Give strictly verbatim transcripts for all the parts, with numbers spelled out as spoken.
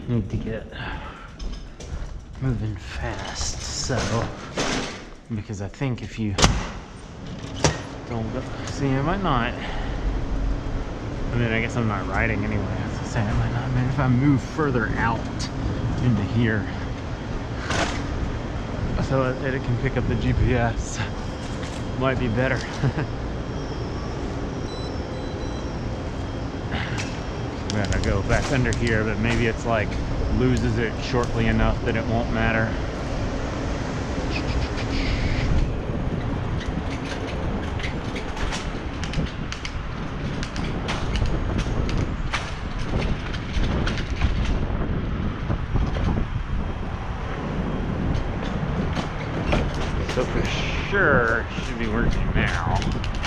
need to get moving fast. So, because I think if you don't go, see, I might not. I mean, I guess I'm not riding anyway. I was gonna say I might not. I mean, if I move further out into here, so that it can pick up the G P S, might be better. I'm gonna go back under here, but maybe it's like loses it shortly enough that it won't matter. So for sure, it should be working now.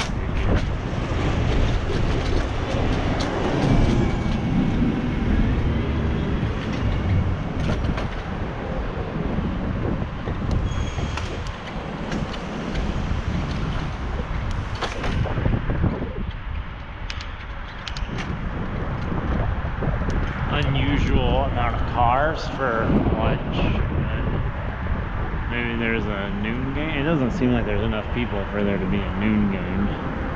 Unusual amount of cars for lunch. Maybe there's a noon game. It doesn't seem like there's enough people for there to be a noon game.